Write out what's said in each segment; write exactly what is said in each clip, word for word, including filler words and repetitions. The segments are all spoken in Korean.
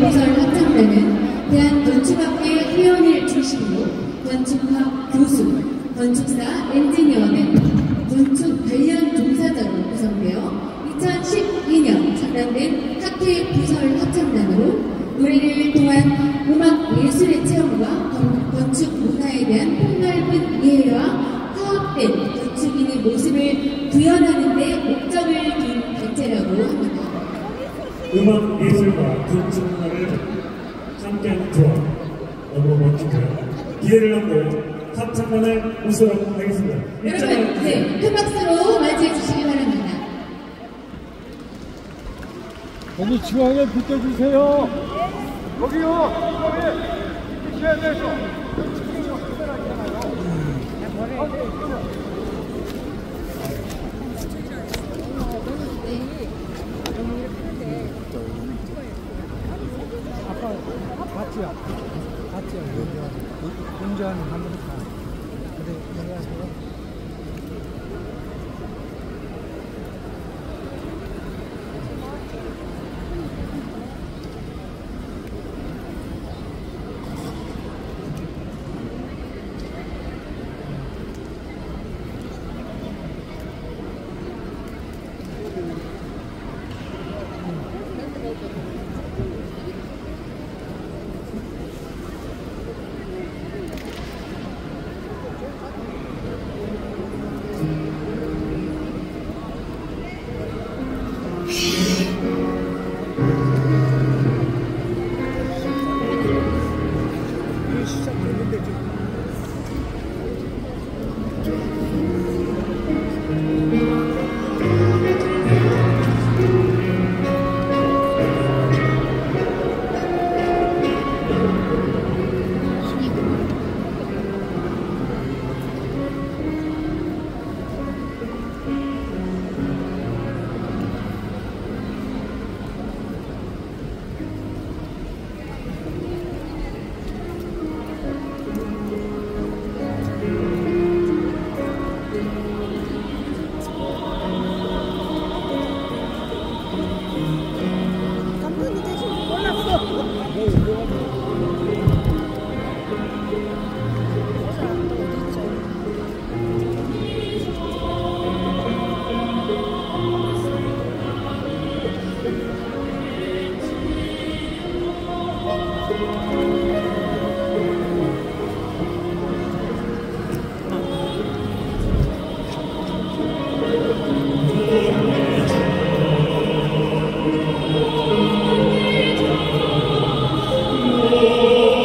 부설 합창단은 대한건축학회 회원을 중심으로 건축학 교수, 건축사, 엔지니어 등 건축 관련 종사자로 구성되어 이천십이 년 창단된 학회 부설 합창단으로 노래를 통한 음악 예술의 체험과 건축 문화에 대한 폭넓은 이해와 화합된 건축인의 모습을 구현하는 데 목적을 둔 단체라고 합니다. 음악 예술과 건축 문화를 함께하는 조합, 너무 멋지고요. 기회를 얻고 합창단을 모시도록 하겠습니다. 여러분, 네, 큰 박수로 맞이해 주시기 바랍니다. 거기 중앙에 비켜주세요. 거기요. 거기 비켜야 돼서. 아까 봤지요? 봤지요? 운전 한번 다. 그래, 안녕하세요. Oh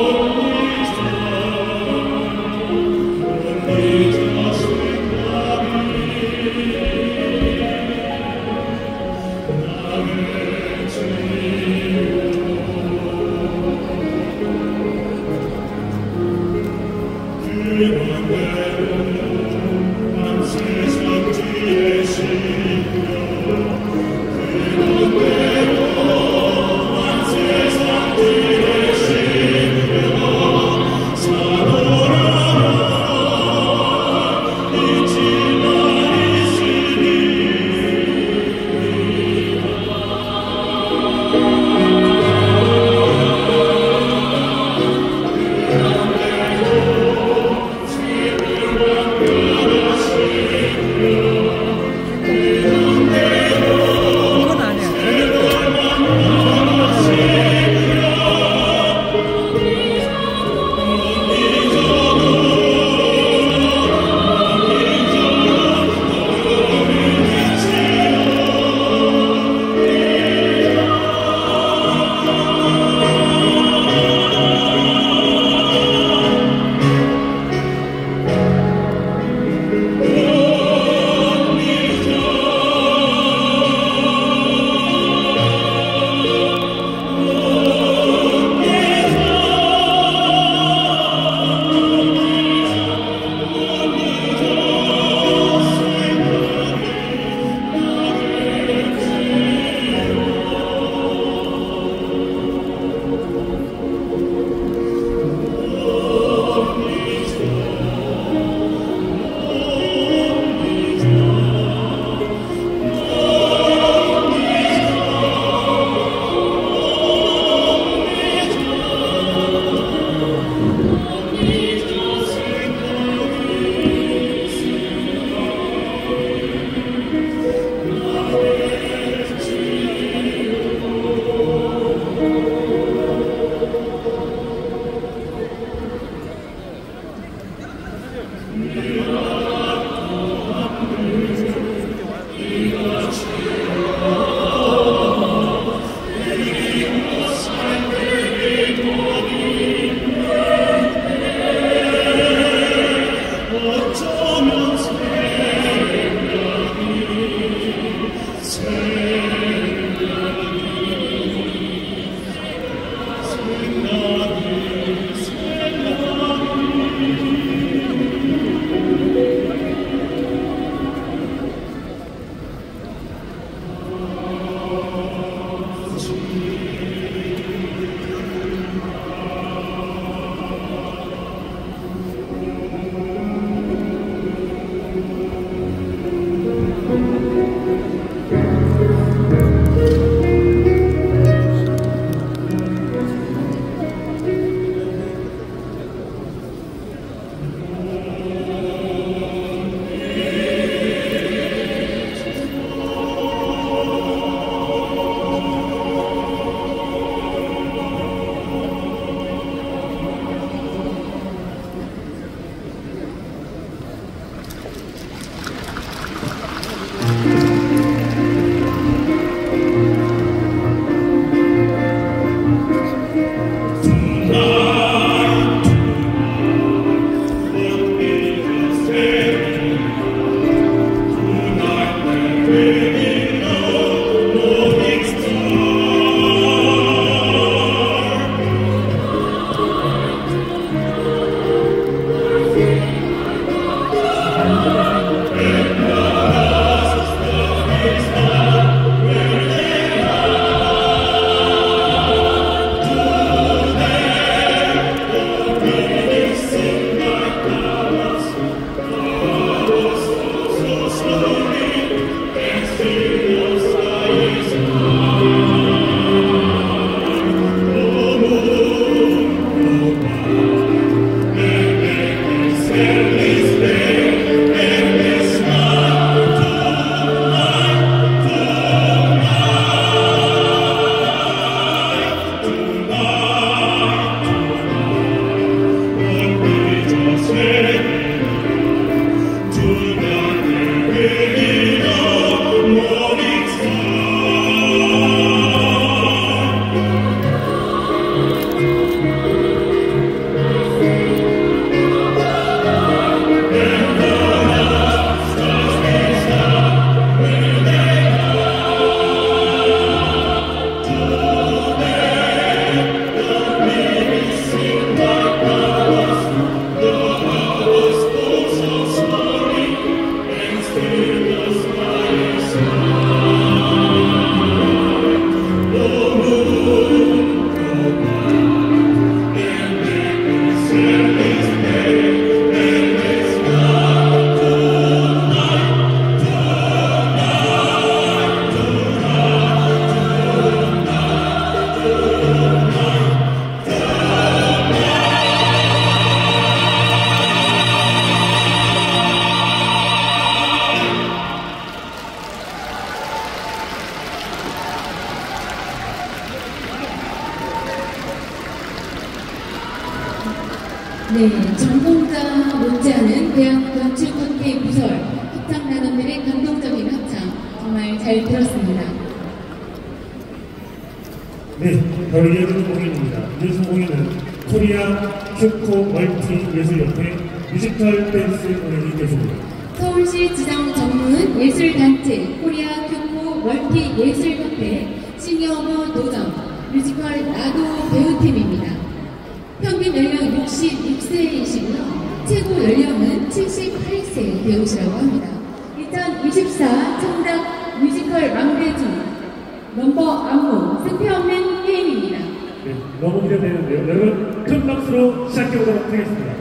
네, 전공자 못지않은 대학 건축학회 부설 합창단원들의 감동적인 합창 정말 잘 들었습니다. 네, 바로 이어지는 공연입니다. 이어지는 공연은 코리아 큐코 멀티 예술협회 뮤지컬 댄스 공연이 되십니다. 서울시 지정 전문 예술단체 코리아 큐코 멀티 예술협회 시니어부 도전 뮤지컬 나도 배우팀입니다. 평균 연령 육십육 세이시고요. 최고 연령은 칠십팔 세 배우시라고 합니다. 이천이십사 청작 뮤지컬 왕대주 넘버 안무 승패 없는 게임입니다. 네, 너무 기대되는데요. 여러분 큰 박수로 시작해보도록 하겠습니다.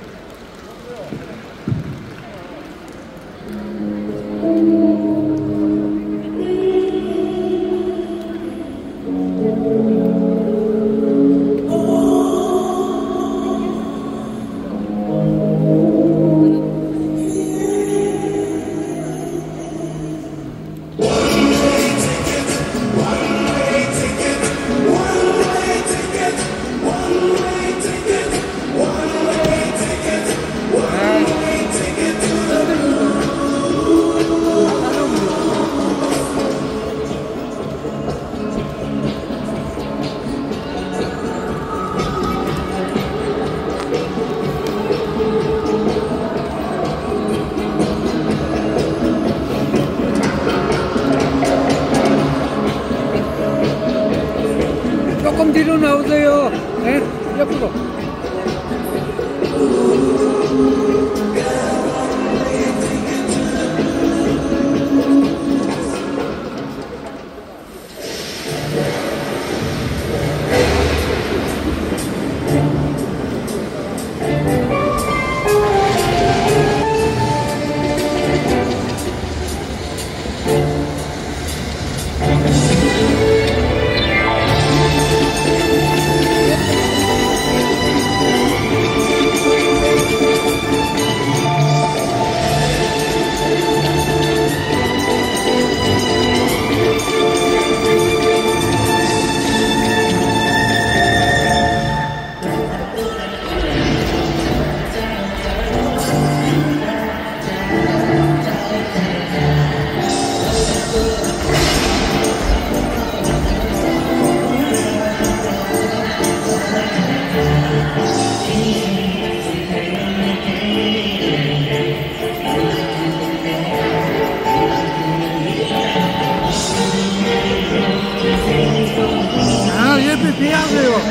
조금 뒤로 나오세요. 네, 옆으로. 아, 옆에 비하세요.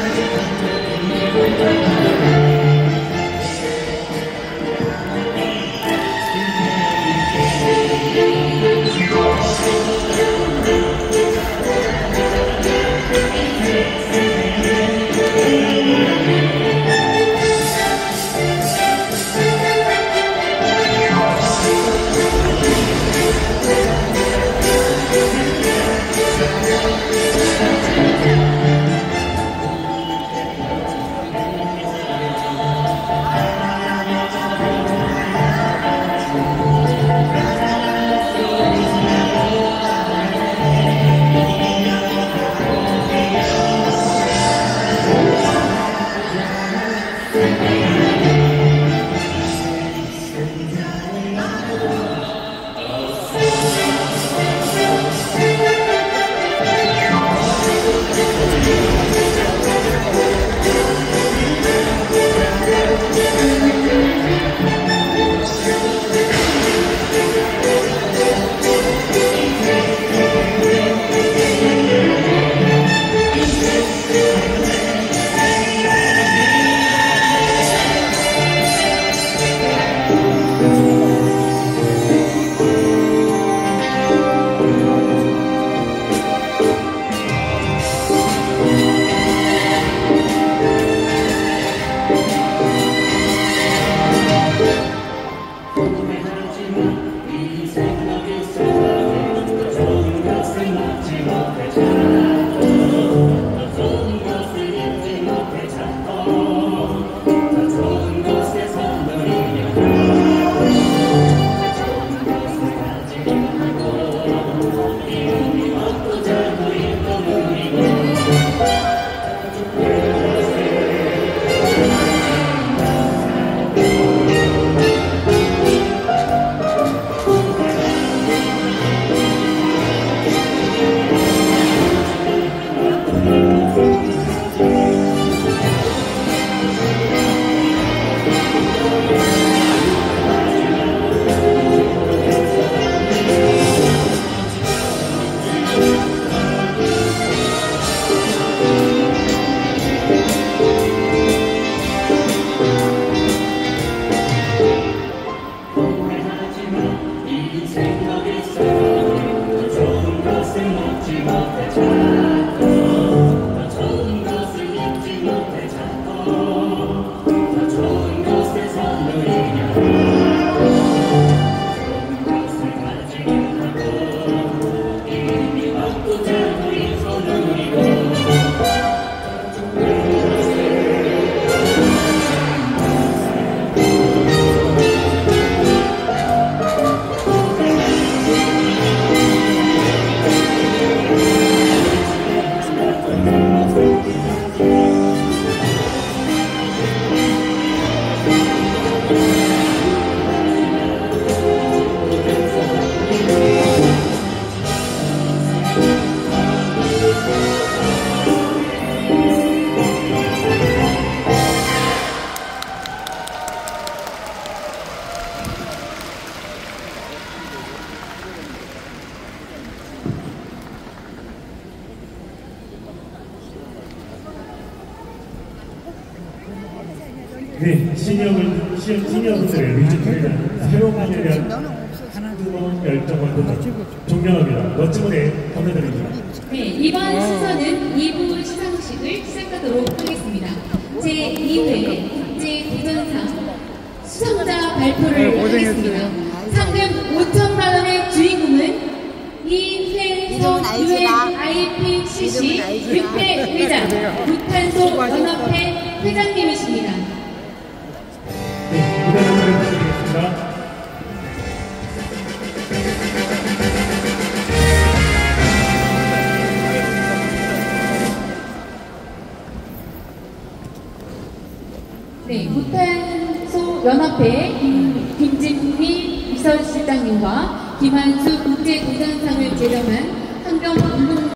네, 시니어분, 시- 시니어분들의 뮤지컬이나 새로운 분에 대한 뜨거운 열정과 도전 존경합니다. 멋진 무대 감사드립니다. 네, 이번 순서는 이 부 시상식을 시작하도록 하겠습니다. 제이 회 국제도전상 수상자 발표를 네, 고생했어요. 하겠습니다. 상금 오천만 원의 주인공은 이회서 유엔 아이피씨씨 육 대 회장 무탄소 연합회 회장님이십니다. 네, 무대 연설을 부탁드리겠습니다. 네, 무탄소 연합회 김진미 비서실장님과 김한수 국제도전상을 제정한 환경운동